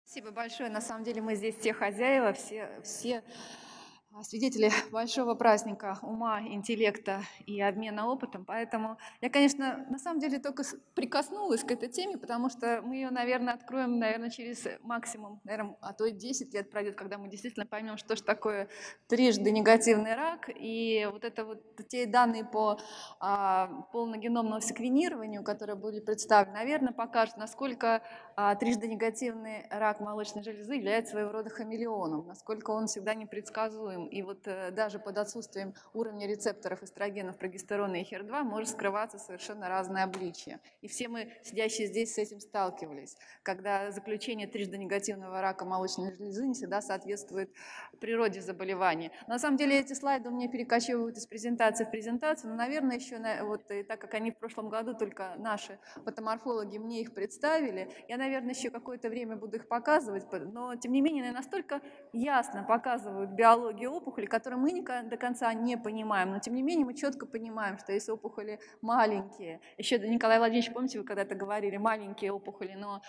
Спасибо большое. На самом деле мы здесь все хозяева, все свидетели большого праздника ума, интеллекта и обмена опытом. Поэтому я, конечно, на самом деле только прикоснулась к этой теме, потому что мы ее, наверное, откроем, через максимум, а то и 10 лет пройдет, когда мы действительно поймем, что же такое трижды негативный рак. И те данные по полногеномному секвенированию, которые были представлены, наверное, покажут, насколько трижды негативный рак молочной железы является своего рода хамелеоном, насколько он всегда непредсказуем. И даже под отсутствием уровня рецепторов эстрогенов, прогестерона и HER2 может скрываться совершенно разное обличие. И все мы, сидящие здесь, с этим сталкивались, когда заключение трижды негативного рака молочной железы не всегда соответствует природе заболевания. Но на самом деле эти слайды у меня перекочевывают из презентации в презентацию, но, наверное, еще, и так как они в прошлом году только наши патоморфологи мне их представили, я, наверное, еще какое-то время буду их показывать, но, тем не менее, они настолько ясно показывают биологию опухоли, которую мы до конца не понимаем, но, тем не менее, мы четко понимаем, что если опухоли маленькие, еще, Николай Владимирович, помните, вы когда-то говорили, маленькие опухоли, но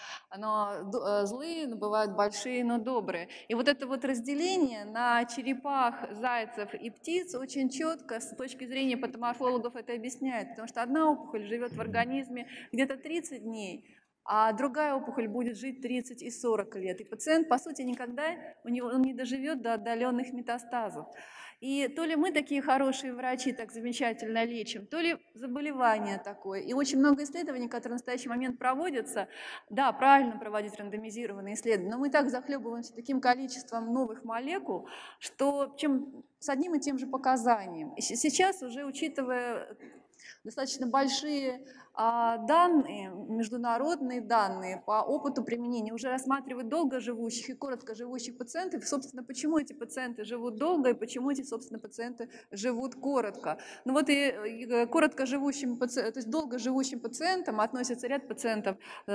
злые, но бывают большие, но добрые. И это разделение на черепах, зайцев и птиц очень четко с точки зрения патоморфологов это объясняет, потому что одна опухоль живет в организме где-то 30 дней, а другая опухоль будет жить 30 и 40 лет. И пациент, по сути, никогда он не доживет до отдаленных метастазов. И то ли мы такие хорошие врачи, так замечательно лечим, то ли заболевание такое. И очень много исследований, которые в настоящий момент проводятся, да, правильно проводить рандомизированные исследования, но мы так захлебываемся таким количеством новых молекул, что с одним и тем же показанием. И сейчас уже, учитывая достаточно большие данные, международные данные по опыту применения, уже рассматривают долгоживущих и короткоживущих пациентов. Собственно, почему эти пациенты живут долго и почему эти, собственно, пациенты живут коротко. Ну и короткоживущим, то есть долгоживущим пациентам относится ряд пациентов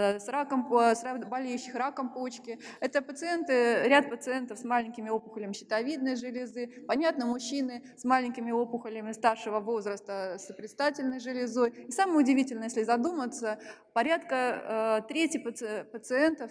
болеющих раком почки. Это ряд пациентов с маленькими опухолями щитовидной железы, понятно, мужчины с маленькими опухолями старшего возраста с предстательной железой. И самое удивительное, если задуматься, порядка трети пациентов,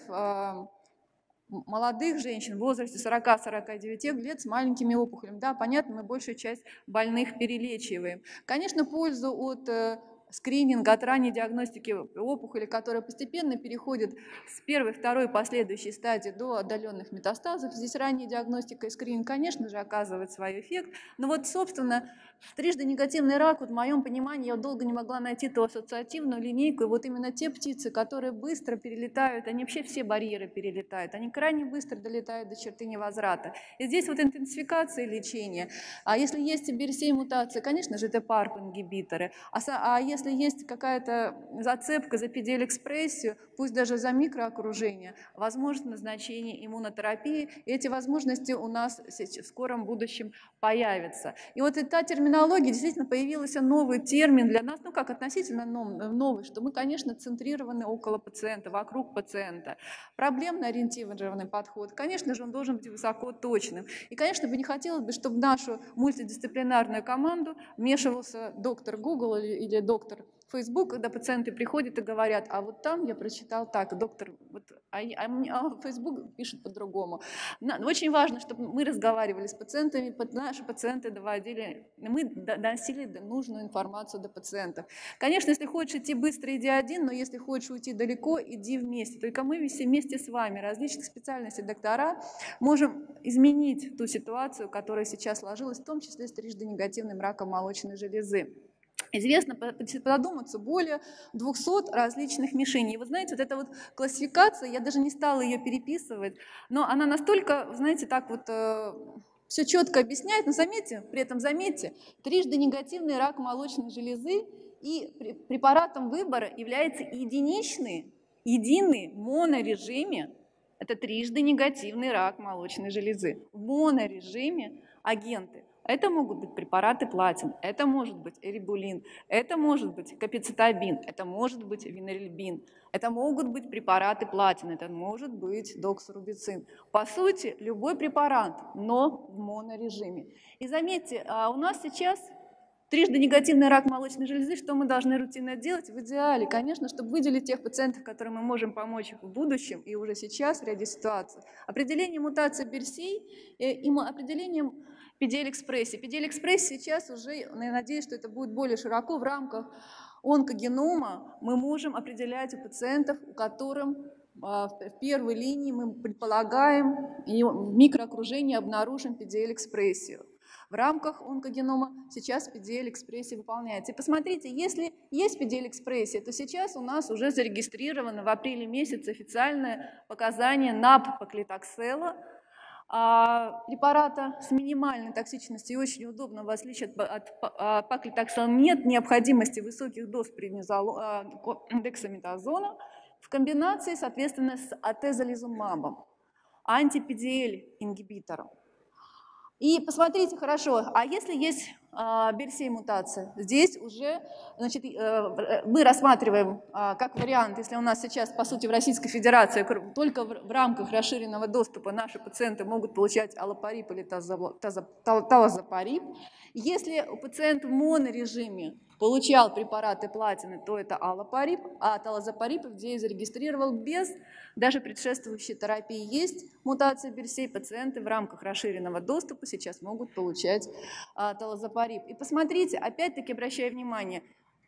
молодых женщин в возрасте 40-49 лет с маленькими опухолями. Да, понятно, мы большую часть больных перелечиваем. Конечно, пользу от скрининга, от ранней диагностики опухоли, которая постепенно переходит с первой, второй, последующей стадии до отдаленных метастазов. Здесь ранняя диагностика и скрининг, конечно же, оказывает свой эффект. Но собственно, в трижды негативный рак, в моем понимании, я долго не могла найти ту ассоциативную линейку. И именно те птицы, которые быстро перелетают, они вообще все барьеры перелетают, они крайне быстро долетают до черты невозврата. И здесь интенсификация лечения. А если есть BRCA-мутация, конечно же, это PARP-ингибиторы. А если есть какая-то зацепка за PDL-экспрессию, пусть даже за микроокружение, возможно назначение иммунотерапии, и эти возможности у нас в скором будущем появятся. И та терминология, действительно появился новый термин для нас, относительно новый, что мы, конечно, центрированы около пациента, вокруг пациента. Проблемно-ориентированный подход, конечно же, он должен быть высокоточным. И, конечно, не хотелось бы, чтобы в нашу мультидисциплинарную команду вмешивался доктор Google или доктор Facebook, когда пациенты приходят и говорят, а там я прочитал так, доктор, Facebook пишет по-другому. Очень важно, чтобы мы разговаривали с пациентами, наши пациенты мы доносили нужную информацию до пациентов. Конечно, если хочешь идти быстро, иди один, но если хочешь уйти далеко, иди вместе. Только мы все вместе с вами, различных специальностей доктора, можем изменить ту ситуацию, которая сейчас сложилась, в том числе с трижды негативным раком молочной железы. Известно, подуматься, более 200 различных мишеней. Вы знаете, эта классификация, я даже не стала ее переписывать, но она настолько, знаете, все четко объясняет, но при этом заметьте, трижды негативный рак молочной железы, и препаратом выбора является единый в монорежиме, это трижды негативный рак молочной железы, в монорежиме агенты. Это могут быть препараты платин, это может быть эрибулин, это может быть капецитабин, это может быть винорельбин, это могут быть препараты платин, это может быть доксорубицин. По сути, любой препарат, но в монорежиме. И заметьте, у нас сейчас Трижды негативный рак молочной железы, что мы должны рутинно делать? В идеале, конечно, чтобы выделить тех пациентов, которым мы можем помочь в будущем и уже сейчас в ряде ситуаций. Определение мутации БРСА и определением PDL-экспрессии. PDL-экспрессия сейчас уже, я надеюсь, что это будет более широко в рамках онкогенома. Мы можем определять у пациентов, у которых в первой линии мы предполагаем и в микроокружении обнаружим PDL-экспрессию. В рамках онкогенома сейчас PDL-экспрессия выполняется. И посмотрите, если есть PDL-экспрессия, то сейчас у нас уже зарегистрировано в апреле месяце официальное показание НАП-паклитоксела, препарата с минимальной токсичностью и очень удобно, в отличие от паклитоксела, нет необходимости высоких доз дексаметазона в комбинации, соответственно, с атезолизумабом, анти-PDL-ингибитором. И посмотрите хорошо, а если есть БРСА-мутация, здесь уже, значит, мы рассматриваем как вариант, если у нас сейчас, по сути, в Российской Федерации только в рамках расширенного доступа наши пациенты могут получать аллопарип или талазопарип. Если пациент в монорежиме получал препараты платины, то это аллопарип, а талазопарип FDA зарегистрировал без даже предшествующей терапии. Есть мутация БРСА, пациенты в рамках расширенного доступа сейчас могут получать талазопарип. И посмотрите, опять-таки обращаю внимание,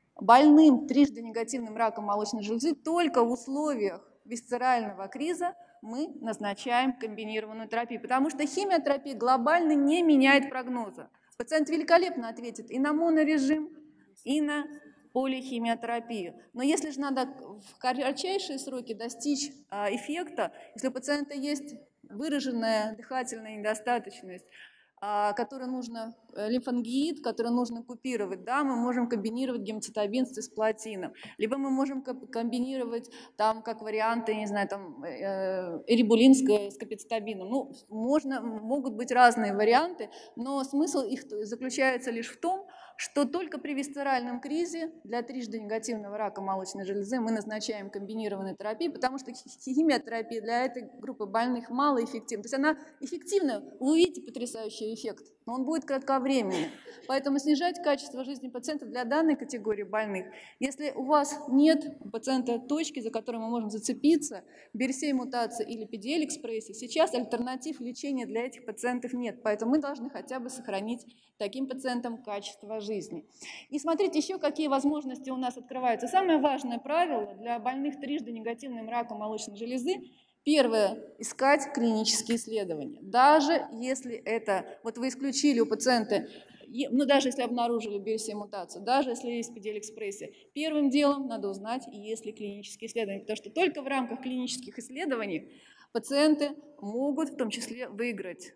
больным трижды негативным раком молочной железы только в условиях висцерального криза мы назначаем комбинированную терапию, потому что химиотерапия глобально не меняет прогноза. Пациент великолепно ответит и на монорежим, и на полихимиотерапию. Но если же надо в кратчайшие сроки достичь эффекта, если у пациента есть выраженная дыхательная недостаточность, который нужно, лимфангиит, который нужно купировать, да, мы можем комбинировать гематитобин с цисплатином, либо мы можем комбинировать там как варианты, не знаю, там эрибулин с капецитабином. Ну, могут быть разные варианты, но смысл их заключается лишь в том, что только при висцеральном кризе для трижды негативного рака молочной железы мы назначаем комбинированную терапию, потому что химиотерапия для этой группы больных малоэффективна. То есть она эффективна, вы увидите потрясающий эффект, но он будет кратковременный. Поэтому снижать качество жизни пациентов для данной категории больных. Если у вас нет у пациента точки, за которой мы можем зацепиться, БРСА-мутация или PDL-экспрессия, сейчас альтернатив лечения для этих пациентов нет. Поэтому мы должны хотя бы сохранить таким пациентам качество жизни. И смотрите, еще какие возможности у нас открываются. Самое важное правило для больных трижды негативным раком молочной железы – первое – искать клинические исследования. Даже если это, вот вы исключили у пациента, ну даже если обнаружили БРСА-мутацию, даже если есть PDL-экспрессия, первым делом надо узнать, есть ли клинические исследования, потому что только в рамках клинических исследований пациенты могут в том числе выиграть,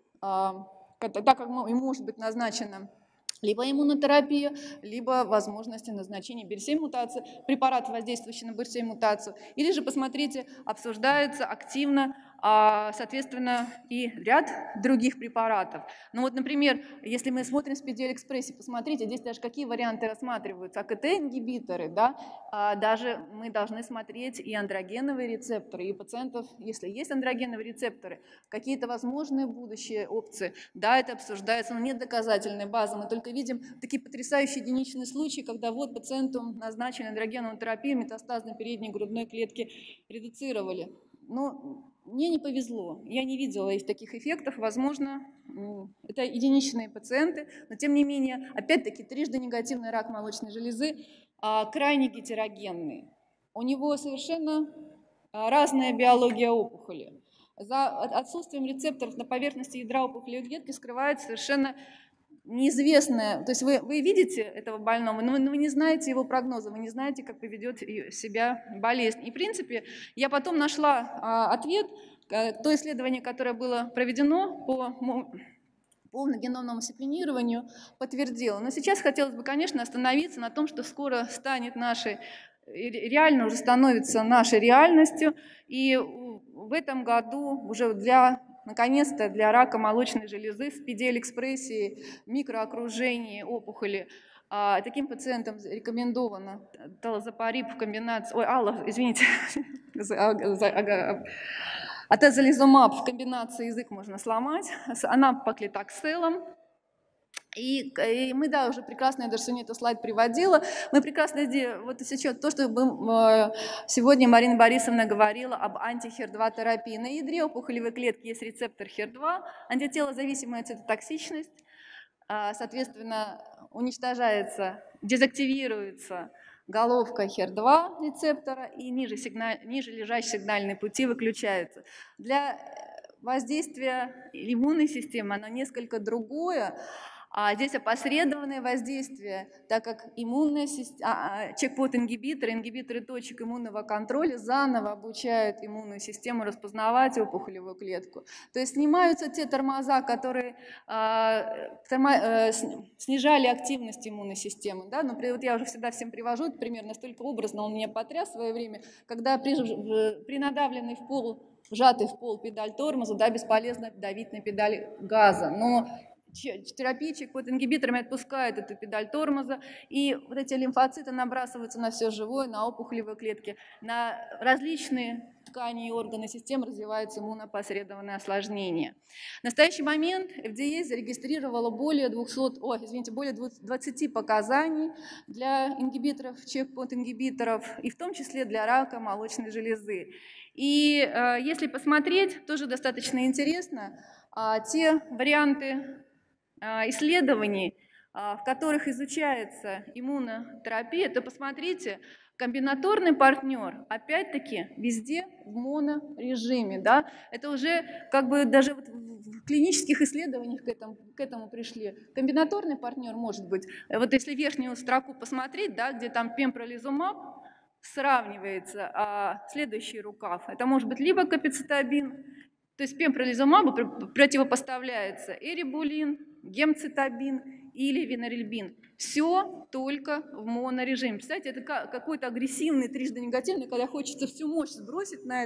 так как им может быть назначена либо иммунотерапия, либо возможности назначения БРСА-мутации, препарат, воздействующий на БРСА-мутацию. Или же, посмотрите, обсуждается активно, соответственно, и ряд других препаратов. Ну вот, например, если мы смотрим с PDL-экспрессией, посмотрите, здесь даже какие варианты рассматриваются. АКТ-ингибиторы, да, даже мы должны смотреть и андрогеновые рецепторы, и у пациентов, если есть андрогеновые рецепторы, какие-то возможные будущие опции, да, это обсуждается, но нет доказательной базы, мы только видим такие потрясающие единичные случаи, когда вот пациенту назначили андрогеновую терапию, метастазной передней грудной клетки редуцировали. Но мне не повезло, я не видела их таких эффектов, возможно, это единичные пациенты, но тем не менее, опять-таки, трижды негативный рак молочной железы крайне гетерогенный. У него совершенно разная биология опухоли. За отсутствием рецепторов на поверхности ядра опухолевой клетки скрывается совершенно неизвестное, то есть вы видите этого больного, но вы не знаете его прогноза, вы не знаете, как поведет себя болезнь. И, в принципе, я потом нашла ответ, то исследование, которое было проведено по полногеномному секвенированию, подтвердило. Но сейчас хотелось бы, конечно, остановиться на том, что скоро станет нашей, реально уже становится нашей реальностью, и в этом году уже наконец-то для рака молочной железы с PDL-экспрессией, микроокружении опухоли, таким пациентам рекомендовано талазопарип в комбинации, атезолизумаб в комбинации, язык можно сломать, с анапоклитокселом, И мы, да, уже прекрасно, я даже сегодня этот слайд приводила, мы прекрасно, вот сейчас то, что сегодня Марина Борисовна говорила об анти-HER2 терапии. На ядре опухолевой клетки есть рецептор HER2, антителозависимая цитотоксичность, соответственно, уничтожается, дезактивируется головка HER2 рецептора, и ниже лежащие сигнальные пути выключаются. Для воздействия иммунной системы оно несколько другое. А здесь опосредованное воздействие, так как иммунная система, чекпоинт-ингибиторы, ингибиторы точек иммунного контроля заново обучают иммунную систему распознавать опухолевую клетку. То есть снимаются те тормоза, которые снижали активность иммунной системы. Да? Но вот я уже всегда всем привожу этот пример, настолько образно он меня потряс в свое время, когда при надавленной в пол, вжатой в пол педаль тормоза, да, бесполезно давить на педаль газа. Но терапия чекпоинт-ингибиторами отпускает эту педаль тормоза, и вот эти лимфоциты набрасываются на все живое, на опухолевые клетки, на различные ткани и органы системы развиваются иммунопосредованные осложнения. В настоящий момент FDA зарегистрировала более 20 показаний для ингибиторов, чекпоинт-ингибиторов, и в том числе для рака молочной железы. И если посмотреть, тоже достаточно интересно, те варианты исследований, в которых изучается иммунотерапия, то посмотрите, комбинаторный партнер, опять-таки, везде в монорежиме. Да? Это уже как бы даже вот в клинических исследованиях к этому пришли. Комбинаторный партнер может быть, вот если верхнюю строку посмотреть, да, где там пембролизумаб сравнивается, следующий рукав, это может быть либо капецитабин, то есть пембролизумабу противопоставляется эрибулин, гемцитабин или венорельбин. Все только в монорежиме. Представляете, это какой-то агрессивный, трижды негативный, когда хочется всю мощь сбросить на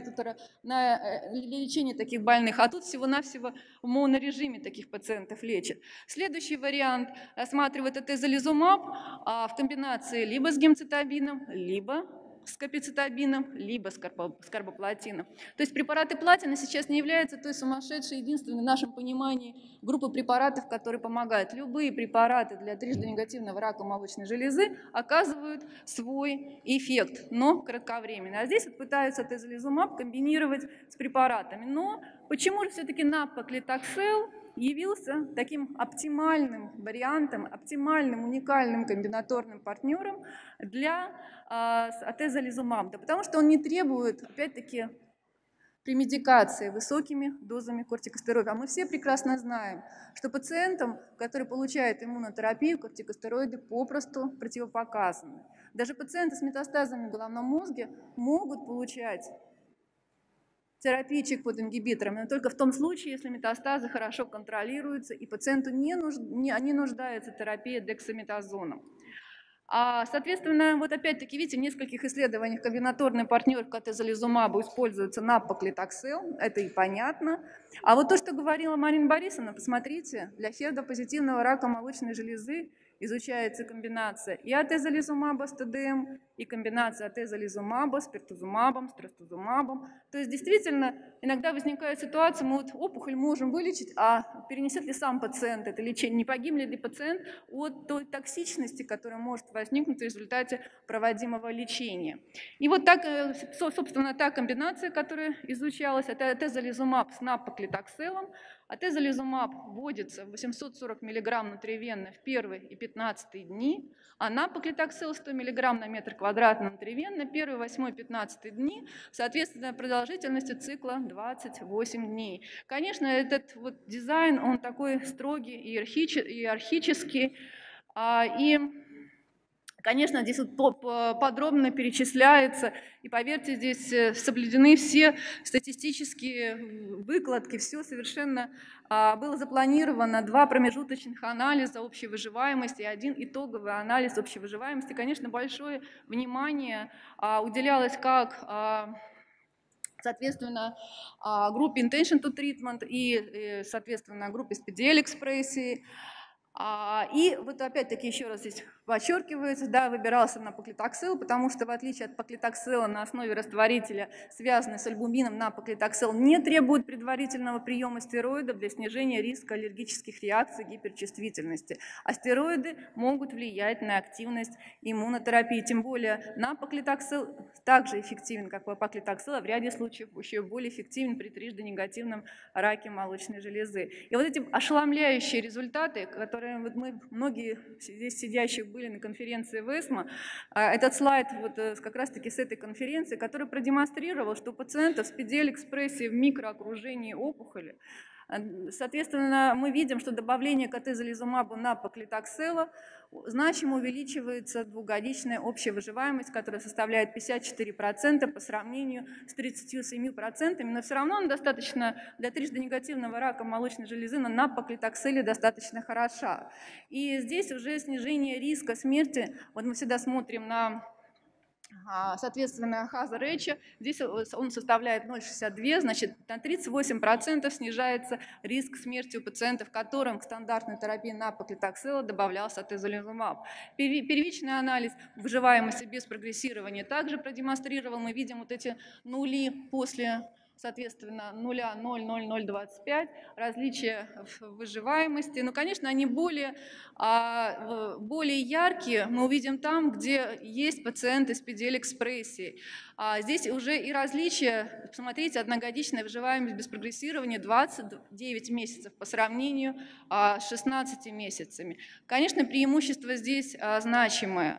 лечение таких больных, а тут всего-навсего в монорежиме таких пациентов лечат. Следующий вариант рассматривает атезолизумаб в комбинации либо с гемцитабином, либо с капецитабином, либо с карбоплатином. То есть препараты платина сейчас не являются той сумасшедшей, единственной в нашем понимании группы препаратов, которые помогают. Любые препараты для трижды негативного рака молочной железы оказывают свой эффект, но кратковременно. А здесь вот пытаются атезолизумаб комбинировать с препаратами. Но почему же все-таки напроклитоксел явился таким оптимальным вариантом, оптимальным уникальным комбинаторным партнером для атезолизумаба? Да потому что он не требует, опять-таки, премедикации высокими дозами кортикостероидов. А мы все прекрасно знаем, что пациентам, которые получают иммунотерапию, кортикостероиды попросту противопоказаны. Даже пациенты с метастазами в головном мозге могут получать терапии чекпоинт-ингибиторами, но только в том случае, если метастазы хорошо контролируются и пациенту не нуждается терапия дексаметазоном. Соответственно, вот опять-таки, видите, в нескольких исследованиях комбинаторный партнер к атезолизумабу используется напроклитоксел, это и понятно. А вот то, что говорила Марина Борисовна, посмотрите, для HER2-позитивного рака молочной железы изучается комбинация и атезолизумаба с ТДМ, и комбинация атезолизумаба с пертузумабом, с трастузумабом. То есть действительно иногда возникает ситуация, мы вот опухоль можем вылечить, а перенесет ли сам пациент это лечение, не погибнет ли пациент от той токсичности, которая может возникнуть в результате проводимого лечения. И вот так, собственно, та комбинация, которая изучалась, это атезолизумаб с напроклитокселом. Атезолизумаб вводится 840 мг внутривенно в первые и 15 дни, а напроклитоксел 100 мг на метр квадратный внутривенно первые 8 и 15 дни, соответственно, продолжительностью цикла 28 дней. Конечно, этот вот дизайн, он такой строгий, иерархический, и, конечно, здесь вот подробно перечисляется, и поверьте, здесь соблюдены все статистические выкладки, все совершенно было запланировано, 2 промежуточных анализа общей выживаемости и 1 итоговый анализ общей выживаемости. Конечно, большое внимание уделялось как соответственно, группе intention to treatment и, соответственно, группе с PDL-экспрессией. И вот опять-таки еще раз здесь подчеркивается, да, выбирался на паклитоксел, потому что в отличие от паклитоксела на основе растворителя, связанный с альбумином, на паклитоксел не требует предварительного приема стероидов для снижения риска аллергических реакций, гиперчувствительности. А стероиды могут влиять на активность иммунотерапии, тем более на паклитоксел также эффективен, как паклитоксел, а в ряде случаев еще более эффективен при трижды негативном раке молочной железы. И вот эти ошеломляющие результаты, которые вот мы, многие здесь сидящих были на конференции в ESMO, этот слайд вот как раз-таки с этой конференции, который продемонстрировал, что у пациентов с PDL-экспрессией в микроокружении опухоли, соответственно, мы видим, что добавление к атезолизумабу на паклитоксела значимо увеличивается двухгодичная общая выживаемость, которая составляет 54% по сравнению с 37%, но все равно она достаточно для трижды негативного рака молочной железы на паклитокселе достаточно хороша. И здесь уже снижение риска смерти, вот мы всегда смотрим на, соответственно, hazard ratio, здесь он составляет 0,62, значит, на 38% снижается риск смерти у пациентов, которым к стандартной терапии на паклитоксела добавлялся атезолизумаб. Первичный анализ выживаемости без прогрессирования также продемонстрировал, мы видим вот эти нули после, соответственно, 0, 0, 0, 0,25, различия в выживаемости. Но, конечно, они более яркие мы увидим там, где есть пациенты с PDL-экспрессией. Здесь уже и различия, посмотрите, одногодичная выживаемость без прогрессирования 29 месяцев по сравнению с 16 месяцами. Конечно, преимущество здесь значимое.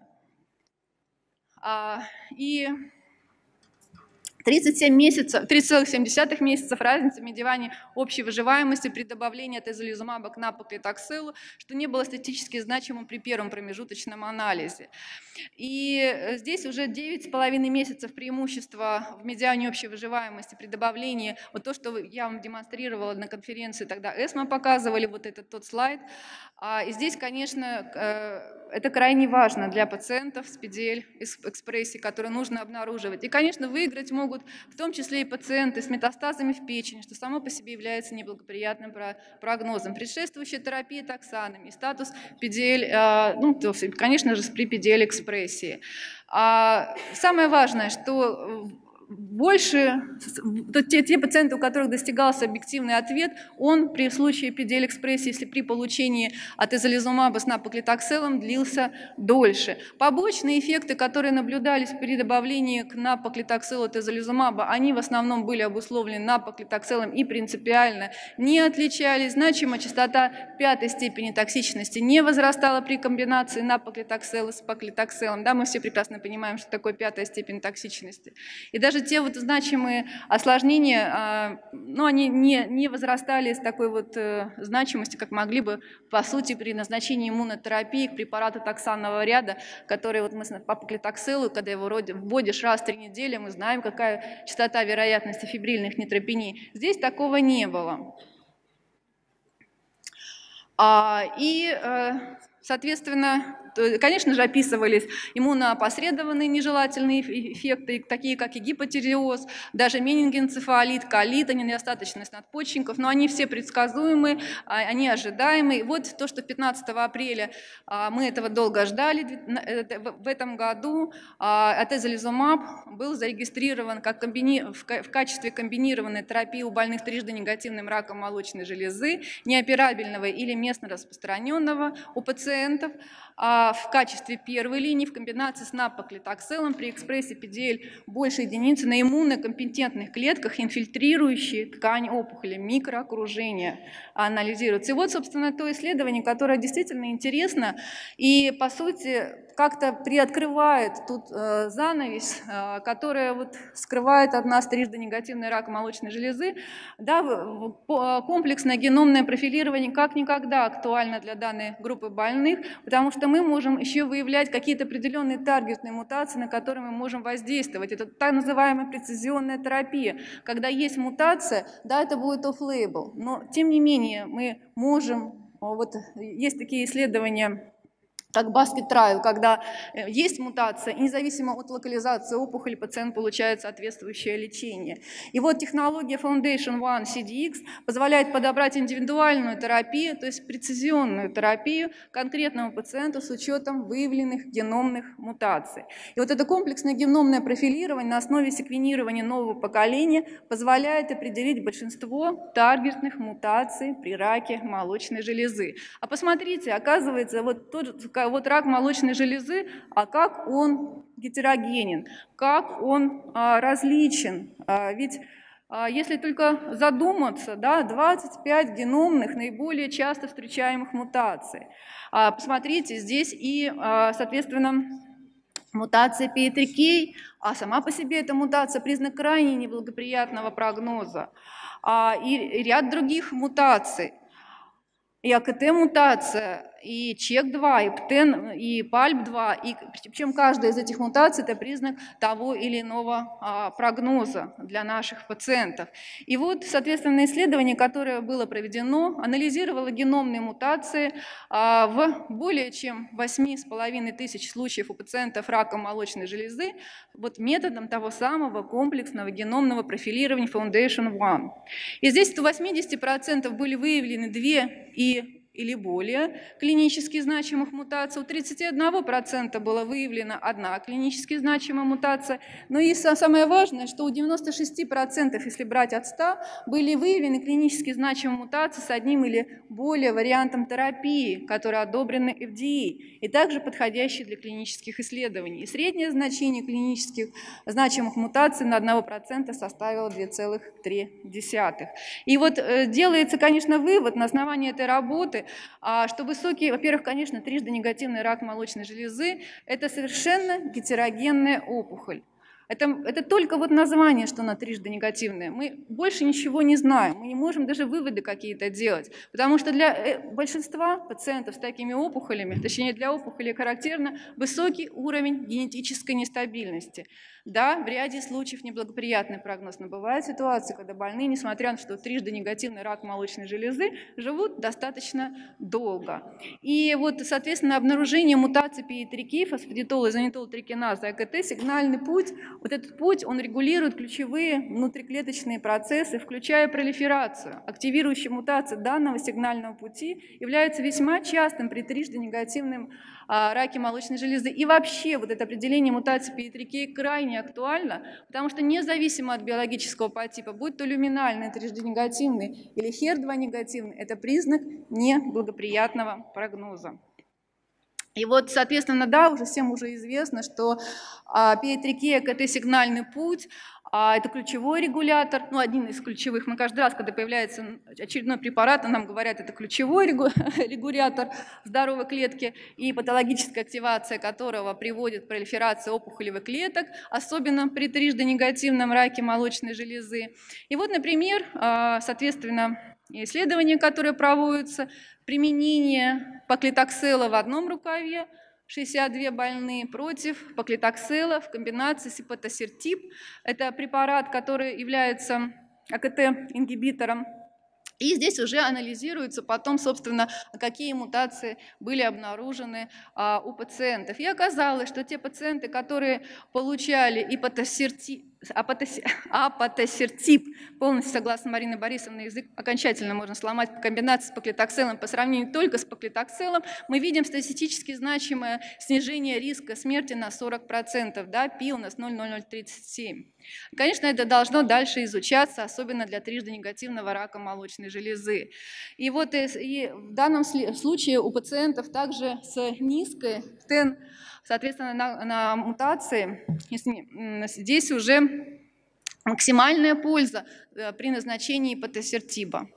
И 37 месяцев, 3,7 месяцев разница в медиане общей выживаемости при добавлении атезолизумаба к паклитокселу, что не было статистически значимым при первом промежуточном анализе. И здесь уже 9,5 месяцев преимущества в медиане общей выживаемости при добавлении, вот то, что я вам демонстрировала на конференции, тогда ESMO показывали, вот этот тот слайд. И здесь, конечно, это крайне важно для пациентов с PDL-экспрессией, которые нужно обнаруживать. И, конечно, выиграть могут в том числе и пациенты с метастазами в печени, что само по себе является неблагоприятным прогнозом. Предшествующая терапия токсанами, статус PDL, ну, конечно же, при PDL-экспрессии. Самое важное, что больше, те пациенты, у которых достигался объективный ответ, он при случае PDL-экспрессии, если при получении атезолизумаба с паклитокселом, длился дольше. Побочные эффекты, которые наблюдались при добавлении к паклитокселу атезолизумаба, они в основном были обусловлены паклитокселом и принципиально не отличались. Значимо частота 5-й степени токсичности не возрастала при комбинации паклитоксела с паклитокселом. Да, мы все прекрасно понимаем, что такое 5-я степень токсичности. И даже те вот значимые осложнения, ну, они не возрастали с такой вот значимостью, как могли бы, по сути, при назначении иммунотерапии к препарату токсанного ряда, который вот мы по паклитокселу, когда его вводишь раз в 3 недели, мы знаем, какая частота вероятности фибрильных нейтропений. Здесь такого не было. Соответственно, конечно же, описывались иммуноопосредованные нежелательные эффекты, такие как и гипотиреоз, даже менингоэнцефалит, колит, недостаточность надпочечников, но они все предсказуемы, они ожидаемы. И вот то, что 15 апреля мы этого долго ждали, в этом году атезолизумаб был зарегистрирован как в качестве комбинированной терапии у больных трижды негативным раком молочной железы, неоперабельного или местно распространенного у пациентов, в качестве первой линии в комбинации с паклитокселом при экспрессии PDL больше единицы на иммунокомпетентных клетках, инфильтрирующие ткань опухоли, микроокружение анализируется. И вот, собственно, то исследование, которое действительно интересно и, по сути, как-то приоткрывает тут занавес, которая вот скрывает от нас трижды негативный рак молочной железы. Да, комплексное геномное профилирование как никогда актуально для данной группы больных, потому что мы можем еще выявлять какие-то определенные таргетные мутации, на которые мы можем воздействовать. Это так называемая прецизионная терапия. Когда есть мутация, да, это будет off-label, но тем не менее мы можем, вот есть такие исследования, как basket trial, когда есть мутация, и независимо от локализации опухоли пациент получает соответствующее лечение. И вот технология Foundation One CDX позволяет подобрать индивидуальную терапию, то есть прецизионную терапию конкретному пациенту с учетом выявленных геномных мутаций. И вот это комплексное геномное профилирование на основе секвенирования нового поколения позволяет определить большинство таргетных мутаций при раке молочной железы. А посмотрите, оказывается, вот рак молочной железы, а как он гетерогенен, как он различен. Ведь если только задуматься, да, 25 геномных наиболее часто встречаемых мутаций. Посмотрите, здесь и, соответственно, мутация PI3K, а сама по себе эта мутация признак крайне неблагоприятного прогноза. И ряд других мутаций. И АКТ-мутация, и ЧЕК-2, и ПТЕН, и ПАЛЬБ-2, и причем каждая из этих мутаций – это признак того или иного прогноза для наших пациентов. И вот, соответственно, исследование, которое было проведено, анализировало геномные мутации в более чем 8,5 тысяч случаев у пациентов рака молочной железы вот методом того самого комплексного геномного профилирования Foundation One. И здесь у 80% были выявлены 2 или более клинически значимых мутаций, у 31% была выявлена 1 клинически значимая мутация, но и самое важное, что у 96%, если брать от 100, были выявлены клинически значимые мутации с 1 или более вариантом терапии, которые одобрены FDA, и также подходящие для клинических исследований. И среднее значение клинических значимых мутаций на 1% составило 2,3. И вот делается, конечно, вывод на основании этой работы, что высокий, во-первых, конечно, трижды негативный рак молочной железы – это совершенно гетерогенная опухоль. Это только вот название, что она трижды негативная. Мы больше ничего не знаем, мы не можем даже выводы какие-то делать, потому что для большинства пациентов с такими опухолями, точнее для опухолей характерно высокий уровень генетической нестабильности. Да, в ряде случаев неблагоприятный прогноз, но бывают ситуации, когда больные, несмотря на то, что трижды негативный рак молочной железы, живут достаточно долго. И вот, соответственно, обнаружение мутаций PI3K, фосфатидол, изонитол, трикиназа, АКТ, сигнальный путь, вот этот путь, он регулирует ключевые внутриклеточные процессы, включая пролиферацию. Активирующие мутации данного сигнального пути являются весьма частым при трижды негативном раке молочной железы. И вообще вот это определение мутации PI3K крайне актуально, потому что независимо от биологического подтипа, будь то люминальный, трижды негативный или HER2 негативный, это признак неблагоприятного прогноза. И вот, соответственно, да, уже всем уже известно, что PI3K – это сигнальный путь, это ключевой регулятор, ну, один из ключевых. Мы каждый раз, когда появляется очередной препарат, нам говорят, это ключевой регулятор здоровой клетки, и патологическая активация которого приводит к пролиферации опухолевых клеток, особенно при трижды негативном раке молочной железы. И вот, например, соответственно, исследования, которые проводятся, применение паклитоксела в одном рукаве, 62 больные против паклитоксела в комбинации с ипотосертип. Это препарат, который является АКТ-ингибитором. И здесь уже анализируется потом, собственно, какие мутации были обнаружены у пациентов. И оказалось, что те пациенты, которые получали апатосертип, полностью согласно Марине Борисовне, язык окончательно можно сломать по комбинации с паклитокселом, по сравнению только с паклитокселом, мы видим статистически значимое снижение риска смерти на 40%, да, пи у нас 0,0037. Конечно, это должно дальше изучаться, особенно для трижды негативного рака молочной железы. И вот и в данном случае у пациентов также с низкой ТЭН, соответственно, на мутации, здесь уже максимальная польза при назначении ипотосертиба.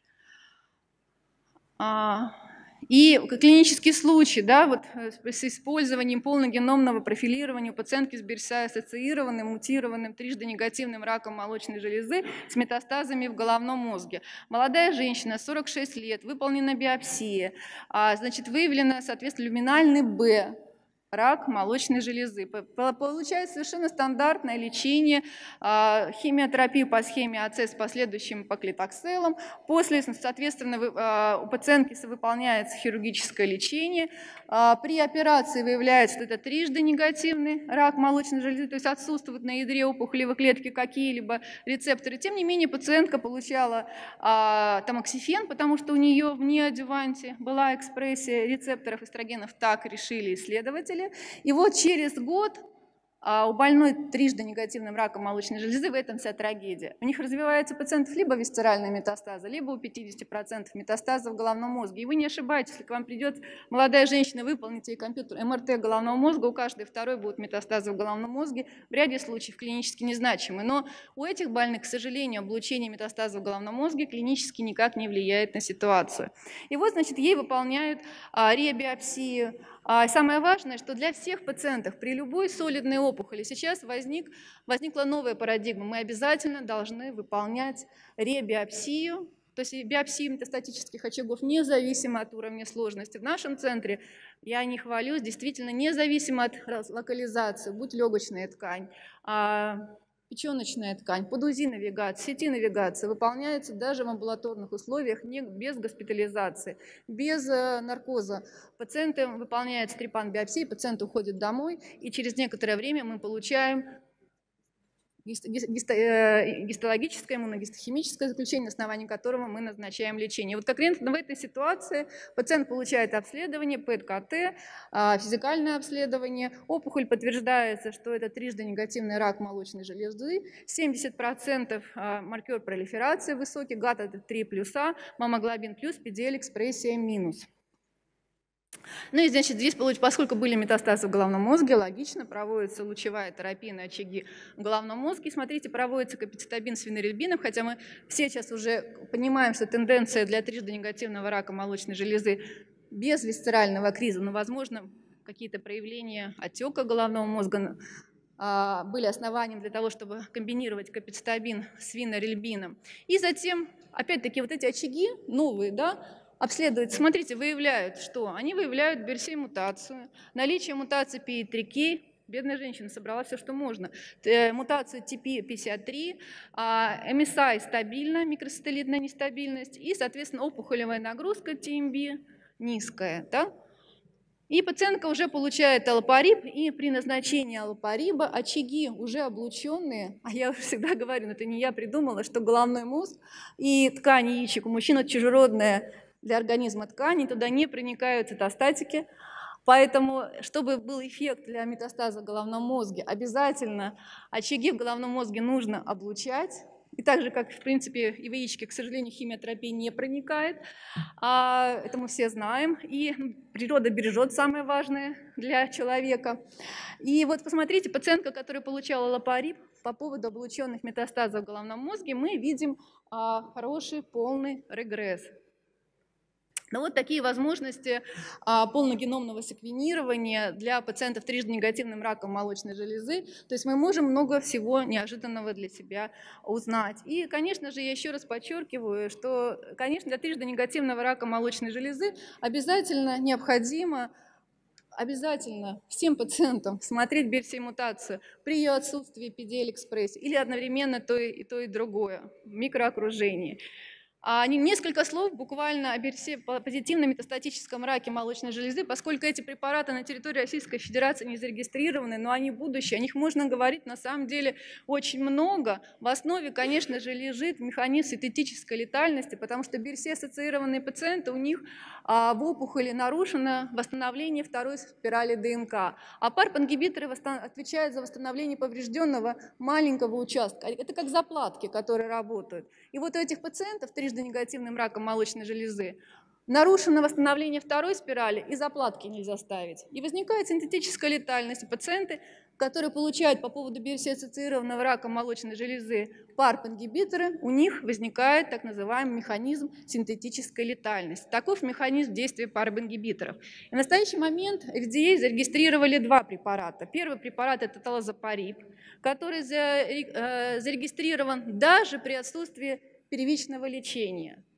И клинический случай, да, вот с использованием полногеномного профилирования у пациентки с BRCA-ассоциированным, мутированным, трижды негативным раком молочной железы с метастазами в головном мозге. Молодая женщина, 46 лет, выполнена биопсия, значит, выявлена, соответственно, люминальный Б, рак молочной железы. Получается совершенно стандартное лечение, химиотерапию по схеме АЦ с последующим паклитокселом. После, соответственно, у пациентки выполняется хирургическое лечение. При операции выявляется, что это трижды негативный рак молочной железы, то есть отсутствуют на ядре опухолевой клетки какие-либо рецепторы. Тем не менее, пациентка получала тамоксифен, потому что у нее в неадюванте была экспрессия рецепторов эстрогенов, так решили исследователи. И вот через год у больной трижды негативным раком молочной железы, в этом вся трагедия. У них развивается у пациентов либо висцеральные метастазы, либо у 50% метастазы в головном мозге. И вы не ошибаетесь, если к вам придет молодая женщина, выполните ей компьютер МРТ головного мозга, у каждой второй будут метастазы в головном мозге, в ряде случаев клинически незначимы. Но у этих больных, к сожалению, облучение метастазов в головном мозге клинически никак не влияет на ситуацию. И вот, значит, ей выполняют ребиопсию. Самое важное, что для всех пациентов при любой солидной опухоли сейчас возникла новая парадигма. Мы обязательно должны выполнять ребиопсию, то есть биопсию метастатических очагов независимо от уровня сложности. В нашем центре, я не хвалюсь, действительно независимо от локализации, будь легочная ткань, печеночная ткань, под УЗИ-навигация, CT-навигация выполняется даже в амбулаторных условиях, без госпитализации, без наркоза. Пациентам выполняется трепан-биопсия, пациент уходит домой, и через некоторое время мы получаем гистологическое, иммуногистохимическое заключение, на основании которого мы назначаем лечение. Вот конкретно в этой ситуации пациент получает обследование, ПЭТ-КТ, физикальное обследование, опухоль подтверждается, что это трижды негативный рак молочной железы, 70% маркер пролиферации высокий, ГАТ это 3+, мамоглобин плюс, PDL-экспрессия минус. Ну и, значит, здесь, поскольку были метастазы в головном мозге, логично, проводится лучевая терапия на очаги в головном мозге. Смотрите, проводится капецитабин с фенорельбином, хотя мы все сейчас уже понимаем, что тенденция для трижды негативного рака молочной железы без висцерального криза, но, возможно, какие-то проявления отека головного мозга были основанием для того, чтобы комбинировать капецитабин с фенорельбином. И затем, опять-таки, вот эти очаги новые, да, обследуют, смотрите, выявляют, что? Они выявляют BRCA-мутацию, наличие мутации PI3K, бедная женщина собрала все, что можно, мутацию TP53, MSI стабильна, микросателлитная нестабильность и, соответственно, опухолевая нагрузка TMB низкая. Да? И пациентка уже получает аллопариб, и при назначении аллопариба очаги уже облученные, а я уже всегда говорю, но это не я придумала, что головной мозг и ткани яичек у мужчин это чужеродная для организма ткани, туда не проникают цитостатики, поэтому, чтобы был эффект для метастаза в головном мозге, обязательно очаги в головном мозге нужно облучать, и так же, как, в принципе, и в яичке, к сожалению, химиотерапия не проникает, это мы все знаем, и природа бережет самое важное для человека. И вот посмотрите, пациентка, которая получала лапариб, по поводу облученных метастазов в головном мозге, мы видим хороший полный регресс. Но вот такие возможности полногеномного секвенирования для пациентов трижды негативным раком молочной железы. То есть мы можем много всего неожиданного для себя узнать. И, конечно же, я еще раз подчеркиваю, что, конечно, для трижды негативного рака молочной железы обязательно необходимо всем пациентам смотреть BRCA-мутацию при ее отсутствии PDL-экспрессии или одновременно то и другое в микроокружении. Несколько слов буквально о позитивном метастатическом раке молочной железы, поскольку эти препараты на территории Российской Федерации не зарегистрированы, но они будущие, о них можно говорить на самом деле очень много. В основе, конечно же, лежит механизм синтетической летальности, потому что BRCA-ассоциированные пациенты, у них в опухоли нарушено восстановление второй спирали ДНК, а PARP-ингибиторы отвечают за восстановление поврежденного маленького участка. Это как заплатки, которые работают. И вот у этих пациентов трижды негативным раком молочной железы нарушено восстановление второй спирали, и заплатки нельзя ставить. И возникает синтетическая летальность. Пациенты, которые получают по поводу BRCA-ассоциированного рака молочной железы PARP-ингибиторы, у них возникает так называемый механизм синтетической летальности. Таков механизм действия PARP-ингибиторов. И в настоящий момент FDA зарегистрировали два препарата. Первый препарат – это талазопариб, который зарегистрирован даже при отсутствии первичного лечения.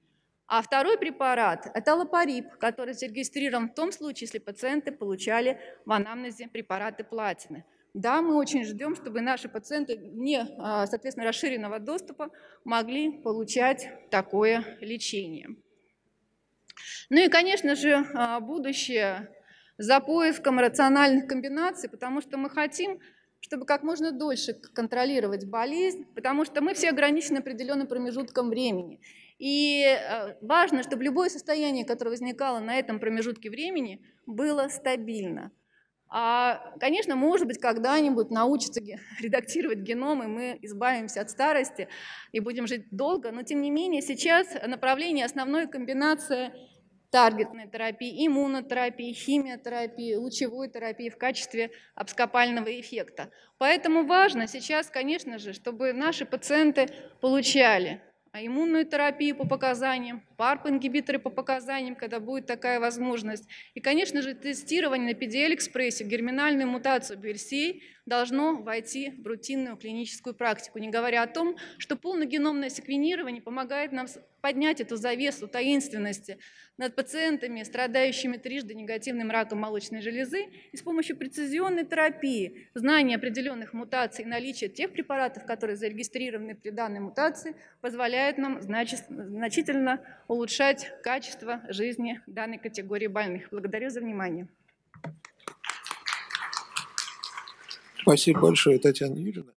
А второй препарат – это лапарип, который зарегистрирован в том случае, если пациенты получали в анамнезе препараты платины. Да, мы очень ждем, чтобы наши пациенты соответственно, расширенного доступа могли получать такое лечение. Ну и, конечно же, будущее за поиском рациональных комбинаций, потому что мы хотим, чтобы как можно дольше контролировать болезнь, потому что мы все ограничены определенным промежутком времени. И важно, чтобы любое состояние, которое возникало на этом промежутке времени, было стабильно. Конечно, может быть, когда-нибудь научатся редактировать геном, и мы избавимся от старости и будем жить долго, но тем не менее сейчас направление, основной комбинация таргетной терапии, иммунотерапии, химиотерапии, лучевой терапии в качестве абскопального эффекта. Поэтому важно сейчас, конечно же, чтобы наши пациенты получали иммунную терапию по показаниям, PARP-ингибиторы по показаниям, когда будет такая возможность. И, конечно же, тестирование на PDL-экспрессии, герминальную мутацию BRCA должно войти в рутинную клиническую практику, не говоря о том, что полногеномное секвенирование помогает нам поднять эту завесу таинственности над пациентами, страдающими трижды негативным раком молочной железы, и с помощью прецизионной терапии, знания определенных мутаций и наличия тех препаратов, которые зарегистрированы при данной мутации, позволяет нам значительно улучшать качество жизни данной категории больных. Благодарю за внимание. Спасибо большое, Татьяна Юрьевна.